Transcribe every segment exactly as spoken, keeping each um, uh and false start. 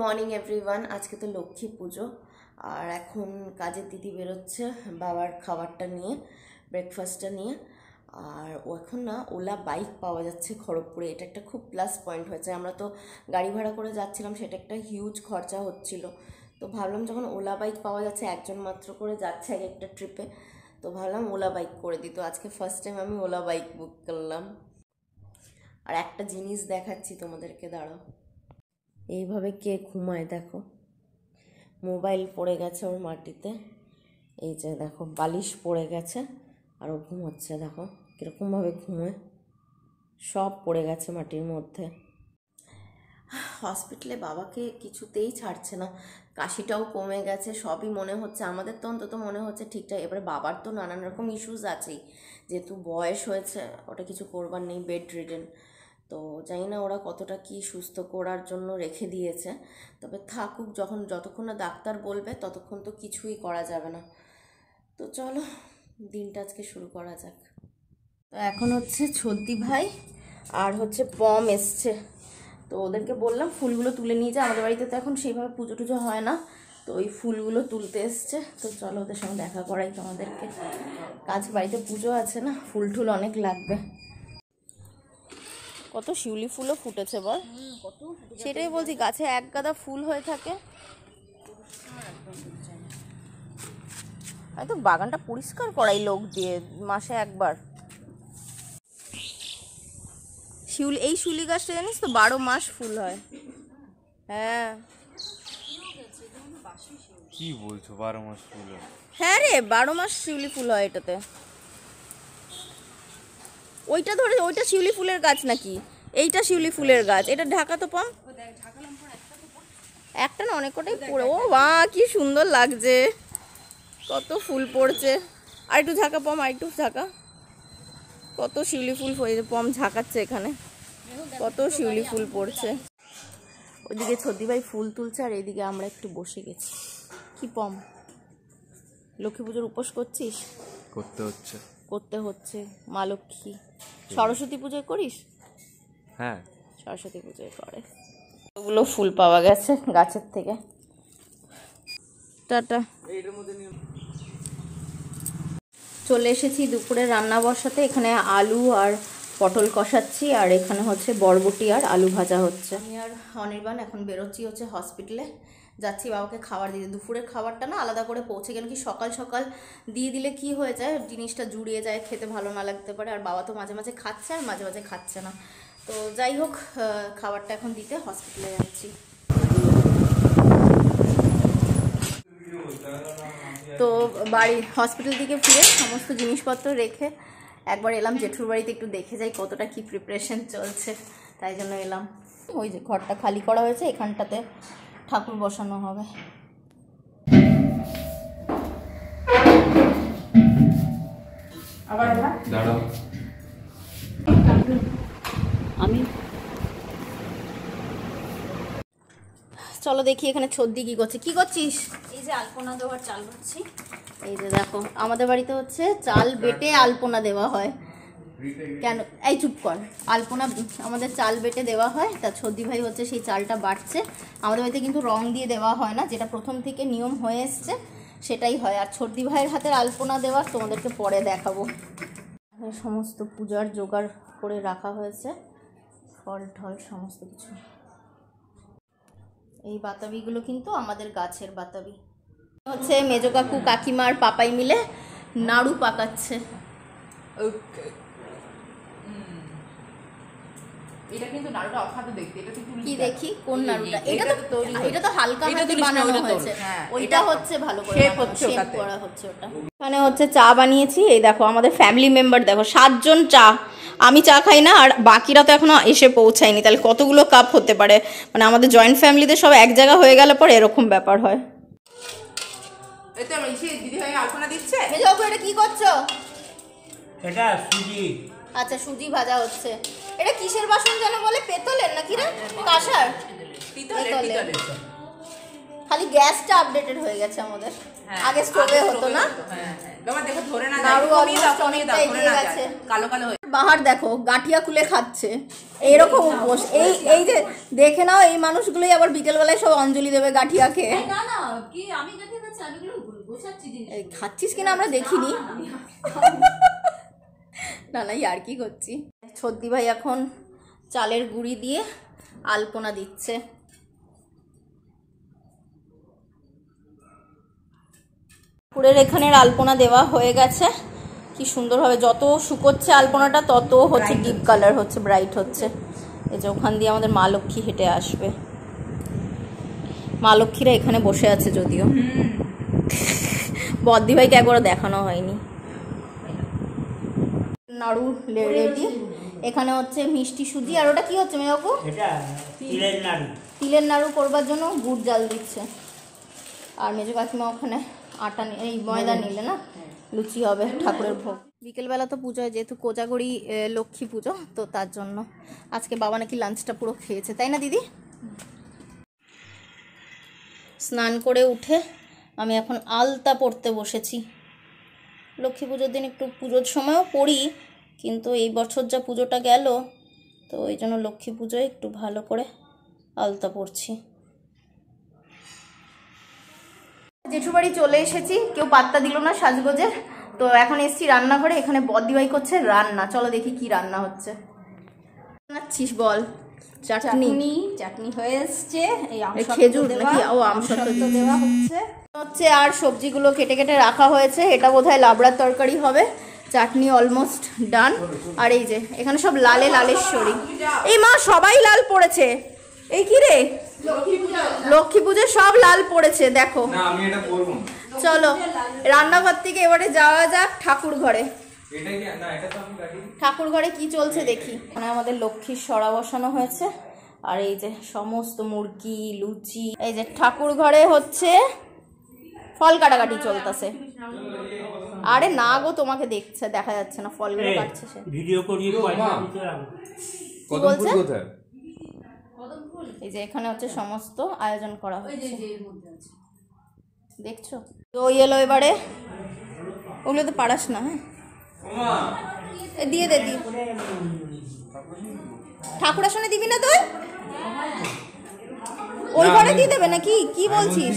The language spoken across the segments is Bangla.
Morning everyone. আজকে তো লক্ষ্মী পুজো আর এখন কাজের দিদি বেরোচ্ছে বাবার খাবারটা নিয়ে, ব্রেকফাস্টটা নিয়ে। আর ও এখন না ওলা বাইক পাওয়া যাচ্ছে খড়গপুরে, এটা একটা খুব প্লাস পয়েন্ট হয়েছে। আমরা তো গাড়ি ভাড়া করে যাচ্ছিলাম, সেটা একটা হিউজ খরচা হচ্ছিল। তো ভাবলাম যখন ওলা বাইক পাওয়া যাচ্ছে, একজন মাত্র করে যাচ্ছে এক একটা ট্রিপে, তো ভাবলাম ওলা বাইক করে দিই। তো আজকে ফার্স্ট টাইম আমি ওলা বাইক বুক করলাম। আর একটা জিনিস দেখাচ্ছি তোমাদেরকে, দাঁড়াও। এইভাবে কে ঘুমায় দেখো, মোবাইল পড়ে গেছে ওর মাটিতে, এই যে দেখো বালিশ পড়ে গেছে আর ও ঘুমোচ্ছে, দেখো কীরকমভাবে ঘুমোয়, সব পড়ে গেছে মাটির মধ্যে। হসপিটালে বাবাকে কিছুতেই ছাড়ছে না, কাশিটাও কমে গেছে, সবই মনে হচ্ছে, আমাদের তো অন্তত মনে হচ্ছে ঠিকঠাক। এবারে বাবার তো নানান রকম ইস্যুস আছেই, যেহেতু বয়স হয়েছে, ওটা কিছু করবার নেই, বেড রিডেন। তো জানি না ওরা কতটা কি সুস্থ করার জন্য রেখে দিয়েছে, তবে থাকুক, যখন যতক্ষণ না ডাক্তার বলবে ততক্ষণ তো কিছুই করা যাবে না। তো চলো দিনটা আজকে শুরু করা যাক। তো এখন হচ্ছে ছদ্দি ভাই আর হচ্ছে পম এসছে, তো ওদেরকে বললাম ফুলগুলো তুলে নিয়ে যা, আমাদের বাড়িতে তো এখন সেইভাবে পুজো টুজো হয় না, তো ওই ফুলগুলো তুলতে এসছে। তো চলো ওদের সঙ্গে দেখা করাই তোমাদেরকে, কাজ বাড়িতে পুজো আছে না, ফুল টুল অনেক লাগবে। কত শিউলি ফুলও ফুটেছে বল, সেটাই বলছি, গাছে এক গাদা ফুল হয়ে থাকে। আমি তো বাগানটা পরিষ্কার করাই লোক দিয়ে মাসে একবার। শিউলি, এই শিউলি গাছটা জানিস তো বারো মাস ফুল হয়। হ্যাঁ কি বলছো, বারো মাস ফুল হয়? হ্যাঁ রে, বারো মাস শিউলি ফুল হয় এটাতে। ওইটা ধরে, ওইটা শিউলি ফুলের গাছ নাকি? এইটা শিউলি ফুলের গাছ, এটা ঢাকা তো পম, একটা না অনেক কটাই পড়ে। ও বাহ কি সুন্দর লাগছে, কত ফুল পড়ছে। আর একটু ঝাঁকা পম, আর একটু ঝাঁকা, কত শিউলি ফুল হয়েছে, পম ঝাঁকাচ্ছে এখানে, কত শিউলি ফুল পড়ছে। ওইদিকে ছদ্দি ভাই ফুল তুলছে আর এইদিকে আমরা একটু বসে গেছি। কি পম, লক্ষ্মী পুজোর উপোস করছিস? করতে হচ্ছে করতে হচ্ছে মা লক্ষ্মী। সরস্বতী পুজোয় করিস? হ্যাঁ, সরস্বতী পুজোয় করে। ওগুলো ফুল পাওয়া গেছে গাছের থেকে। টাটা। চলে এসেছি দুপুরে রান্না বসাতে। এখানে আলু আর পটল কষাচ্ছি, আর এখানে হচ্ছে বরবটি আর আলু ভাজা হচ্ছে। আমি আর অনির্বাণ এখন বেরোচ্ছি হচ্ছে হসপিটালে, যাচ্ছি বাবাকে খাবার দিতে। দুপুরের খাবারটা না আলাদা করে পৌঁছে গেল, কি সকাল সকাল দিয়ে দিলে কি হয়ে যায়, জিনিসটা জুড়িয়ে যায়, খেতে ভালো না লাগতে পারে। আর বাবা তো মাঝে মাঝে খাচ্ছে আর মাঝে মাঝে খাচ্ছে না। তো যাই হোক, খাবারটা এখন দিতে হসপিটালে যাচ্ছি। তো বাড়ি হসপিটাল থেকে ফিরে সমস্ত জিনিসপত্র রেখে একবার এলাম জেঠুর বাড়িতে, একটু দেখে যাই কতটা কি প্রিপারেশন চলছে, তাই জন্য এলাম। ওই যে ঘরটা খালি করা হয়েছে, এখানটাতে ঠাকুর বসানো হবে। আমি চলো দেখি এখানে ছদ্দি কি করছে। কি করছিস? এই যে আলপনা দেওয়ার চাল হচ্ছে। এই যে দেখো, আমাদের বাড়িতে হচ্ছে চাল বেটে আলপনা দেওয়া হয়। কেন এই চুপ কর, আলপনা আমাদের চাল বেটে দেওয়া হয়। তা ছদ্দি ভাই হচ্ছে সেই চালটা বাটছে। আমাদের বাড়িতে কিন্তু রং দিয়ে দেওয়া হয় না, যেটা প্রথম থেকে নিয়ম হয়ে এসছে সেটাই হয়। আর ছদ্দি ভাইয়ের হাতের আলপনা দেওয়ার তোমাদেরকে পরে দেখাবো। সমস্ত পূজার জোগাড় করে রাখা হয়েছে, ফল ঠল সমস্ত কিছু। এই বাতাবিগুলো কিন্তু আমাদের গাছের বাতাবি। হচ্ছে মেজো কাকু কাকিমার পাপাই মিলে নাড়ু পাকাচ্ছে। এটা কিন্তু নাড়ুটা অখাদ্য দেখতে। এটা তো কি দেখি কোন নাড়ুটা? এটা তো এটা তো হালকা হাতে বানানো হয়েছে, ওইটা হচ্ছে ভালো করে শেপ হচ্ছে, শেপ করা হচ্ছে ওটা। এখানে হচ্ছে চা বানিয়েছি, এই দেখো আমাদের ফ্যামিলি মেম্বার দেখো সাতজন চা। আমি চা খাই না, আর বাকিরা তো এখনো এসে পৌঁছায়নি, তাহলে কতগুলো কাপ হতে পারে। মানে আমাদের জয়েন্ট ফ্যামিলিতে সব এক জায়গা হয়ে গেলে পরে এরকম ব্যাপার হয়। এটা আমি সেই দিদি ভাই আলপনা দিচ্ছে। মেজো কাকু এটা কি করছো? এটা সুজি। আচ্ছা সুজি ভাজা হচ্ছে। এটা কিসের বাসন যেন বলে, পেতলের নাকি রে কাঁসার? পিতলের পিতলের। খালি গ্যাসটা আপডেটেড হয়ে গেছে আমাদের, আগে স্টোভে হতো না। হ্যাঁ হ্যাঁ, বাবা দেখো ধরে না যায় নাড়ু কমিয়ে দাও almost কমিয়ে দাও অনেকটা ধরে এগিয়ে না গেছে। যায় কালো কালো হয়ে বাহার দেখো গাঁঠিয়া খুলে খাচ্ছে এইরকম উপোস। এই এই যে দেখে নাও, এই মানুষগুলোই আবার বিকেলবেলায় সব অঞ্জলি দেবে গাঁঠিয়া খেয়ে। না না কি আমি গাঠি খাচ্ছি আমি গুলো গোছাচ্ছি জিনিস এই খাচ্ছিস কিনা আমরা দেখিনি। না না আর কি করছি। ছদ্দি ভাই এখন চালের গুঁড়ি দিয়ে আলপনা দিচ্ছে। পুরের এখানের আলপনা দেওয়া হয়ে গেছে, কি সুন্দরভাবে যত শুকোচ্ছে আলপনাটা তত হচ্ছে ডিপ কালার হচ্ছে, ব্রাইট হচ্ছে। এই যে ওখান দিয়ে আমাদের মা লক্ষ্মী হেঁটে আসবে। মা লক্ষ্মীরা এখানে বসে আছে যদিও, বদ্দি ভাইকে একবারও দেখানো হয়নি। নাড়ু রেডি, এখানে হচ্ছে মিষ্টি সুজি। আর ওটা কি হচ্ছে মেয়াকু? এটা তিলের নাড়ু। তিলের নাড়ু করবার জন্য গুড় জাল দিচ্ছে। আর মেজো কাকিমা ওখানে আটা এই ময়দা নিলে না লুচি হবে ঠাকুরের ভোগ। বিকেলবেলা তো পুজো হয়, যেহেতু কোজাগরি লক্ষ্মী পুজো, তো তার জন্য আজকে বাবা নাকি লাঞ্চটা পুরো খেয়েছে, তাই না দিদি? স্নান করে উঠে আমি এখন আলতা পড়তে বসেছি। লক্ষ্মী পুজোর দিন একটু পুজোর সময়ও পড়ি, কিন্তু এই বছর যা পুজোটা গেল তো ওই জন্য লক্ষ্মী পুজোয় একটু ভালো করে আলতা পড়ছি। জেঠু বাড়ি চলে এসেছি, কেউ পাত্তা দিল না সাজগোজের। তো এখন এসছি রান্নাঘরে, এখানে বদ্দিভাই করছে রান্না। চলো দেখি কি রান্না হচ্ছে। বানাচ্ছিস বল? চাটনি চাটনি হয়ে এসছে, এই খেজুর নাকি? ও আমসত্ব দেওয়া হচ্ছে হচ্ছে আর সবজিগুলো কেটে কেটে রাখা হয়েছে। এটা বোধহয় লাবড়ার তরকারি হবে। চাটনি অলমোস্ট ডান। আর এই যে এখানে সব লালে লালেশ্বরী। এই মা সবাই লাল পড়েছে। এই কি রে, লক্ষ্মী পুজো সব লাল পড়েছে দেখো। চলো রান্নাঘর থেকে এবারে যাওয়া যাক ঠাকুর ঘরে। ঠাকুর ঘরে কি চলছে দেখি। মানে আমাদের লক্ষ্মীর সরা বসানো হয়েছে, আর এই যে সমস্ত মুরগি লুচি। এই যে ঠাকুর ঘরে হচ্ছে ফল কাটাকাটি চলতেছে। আরে না গো, তোমাকে দেখছে, দেখা যাচ্ছে না, ফলগুলো কাটছে সে। ভিডিও করিয়ে পয়সা দিতে হবে। কি বলছে? এই যে এখানে হচ্ছে সমস্ত আয়োজন করা হয়েছে, দেখছো তো। এলো এবারে, ওগুলো তো পারাস না। হ্যাঁ দিয়ে দে দি। ঠাকুর আসনে দিবি না তুই? ওই ঘরে দিয়ে দেবে নাকি? কি বলছিস?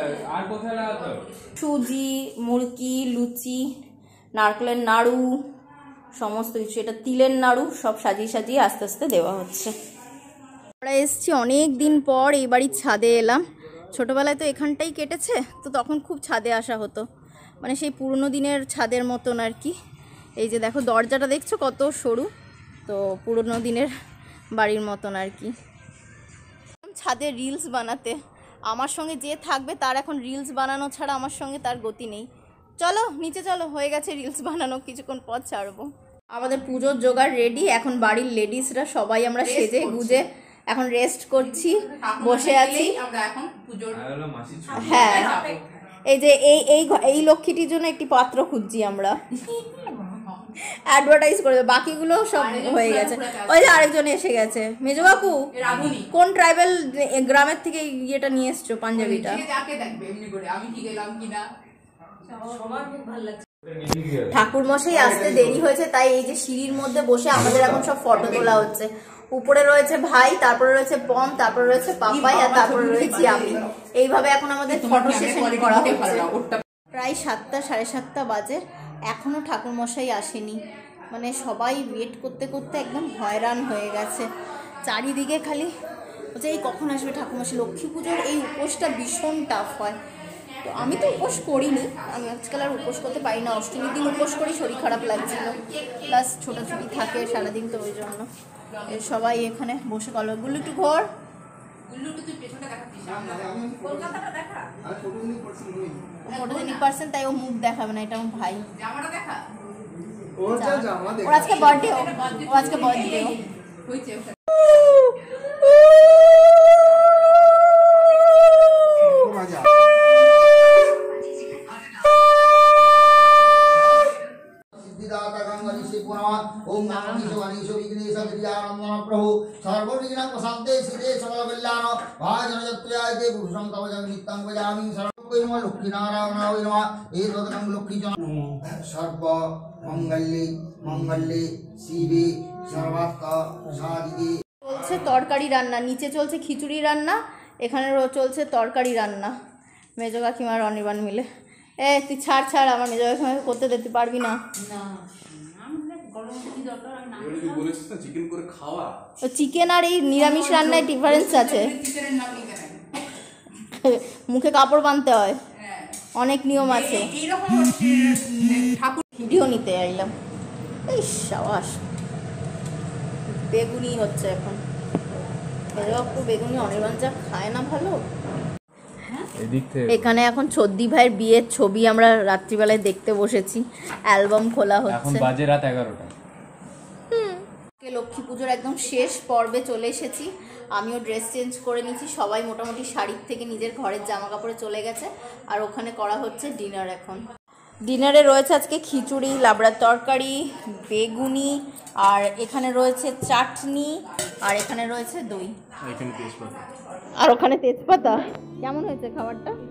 সুজি, মুরগি, লুচি, নারকেলের নাড়ু, সমস্ত কিছু। এটা তিলের নাড়ু, সব সাজিয়ে সাজিয়ে আস্তে আস্তে দেওয়া হচ্ছে। আমরা এসছি অনেক দিন পর এই বাড়ির ছাদে এলাম। ছোটোবেলায় তো এখানটাই কেটেছে, তো তখন খুব ছাদে আসা হতো, মানে সেই পুরনো দিনের ছাদের মতন আর কি। এই যে দেখো দরজাটা দেখছো কত সরু, তো পুরনো দিনের বাড়ির মতন আর কি। ছাদে রিলস বানাতে আমার সঙ্গে যে থাকবে তার এখন রিলস বানানো ছাড়া আমার সঙ্গে তার গতি নেই। চলো নিচে চলো, হয়ে গেছে রিলস বানানো, কিছুক্ষণ পর ছাড়বো। আমাদের পুজোর জোগাড় রেডি। এখন বাড়ির লেডিসরা সবাই আমরা সেজে গুজে এখন রেস্ট করছি, বসে আছি। হ্যাঁ এই যে এই এই এই লক্ষ্মীটির জন্য একটি পাত্র খুঁজছি আমরা, অ্যাডভার্টাইজ করে দেবো। বাকিগুলো সব হয়ে গেছে। ওই যে আরেকজন এসে গেছে, মেজো বাপু। কোন ট্রাইবাল গ্রামের থেকে ইয়েটা নিয়ে এসছো, পাঞ্জাবিটা? ঠাকুর মশাই আসতে দেরি হয়েছে, তাই এই যে সিঁড়ির মধ্যে বসে আমাদের এখন সব ফটো তোলা হচ্ছে। উপরে রয়েছে ভাই, তারপরে রয়েছে পম, তারপরে রয়েছে পাপাই, আর তারপরে রয়েছি আমি। এইভাবে এখন আমাদের ফটো সেশন করা হচ্ছে। প্রায় সাতটা সাড়ে সাতটা বাজে, এখনো ঠাকুর মশাই আসেনি। মানে সবাই ওয়েট করতে করতে একদম হয়রান হয়ে গেছে। চারিদিকে খালি বলছে এই কখন আসবে ঠাকুরমশাই। লক্ষ্মী পুজোর এই উপোসটা ভীষণ টাফ হয়। তো আমি তো উপোস করিনি, আমি আজকাল আর উপোস করতে পারি না। অষ্টমীর দিন উপোস করি, শরীর খারাপ লাগছিল, প্লাস ছোটাছুটি থাকে সারাদিন, তো ওই জন্য সবাই এখানে বসে গল্প। গুলো একটু ঘর ফটোজেনিক পার্সন, তাই ও মুখ দেখাবে না, এটা আমার ভাই। ওর আজকে বার্থডে, ও আজকে বার্থডে ओम नमः शिवाय विघ्नेश विद्यानंदन प्रभु सर्वविघ्न प्रशांते सिद्धे सकल कल्याण भाजन जत्याय ते भूषण तव जग नित्यं भजामि सर्व সর্বভূতোত্তমত্বৈ নমঃ লক্ষ্মীনারায়ণায় নমঃ এতদং লক্ষ্মীজন সর্ব মঙ্গলে মঙ্গলে শিবে সর্বার্থ সাধিকে। চলছে তরকারি রান্না, নিচে চলছে খিচুড়ি রান্না, এখানে রো- চলছে তরকারি রান্না মেজো কাকিমার অনির্বাণ মিলে। এ তুই ছাড় ছাড়, আমার মেজো কাকিমাকে করতে দিতে পারবি না। ও চিকেন আর এই নিরামিষ রান্নায় ডিফারেন্স আছে, চিকেনের নাম লিখে নেন। মুখে কাপড় বাঁধতে হয়, অনেক নিয়ম আছে। এই- এইরকম হচ্ছে ঠাকুর ভিডিও নিতে আইলাম। এই সাবাস, বেগুনি হচ্ছে এখন। মেজো কাকু বেগুনি অনির্বাণ যা খায় না ভালো। এদিক থেকে এখানে এখন ছদ্দি ভাইয়ের বিয়ের ছবি আমরা রাত্রিবেলায় দেখতে বসেছি, অ্যালবাম খোলা এখন হচ্ছে। বাজে রাত এগারোটা। আজকে লক্ষ্মী পুজোর একদম শেষ পর্বে চলে এসেছি। আমিও ড্রেস চেঞ্জ করে নিয়েছি, সবাই মোটামুটি শাড়ির থেকে নিজের ঘরের জামা কাপড়ে চলে গেছে। আর ওখানে করা হচ্ছে ডিনার। এখন ডিনারে রয়েছে আজকে খিচুড়ি, লাবড়ার তরকারি, বেগুনি, আর এখানে রয়েছে চাটনি, আর এখানে রয়েছে দই, এখানে তেজপাতা। আর ওখানে তেজপাতা। কেমন হয়েছে খাবারটা?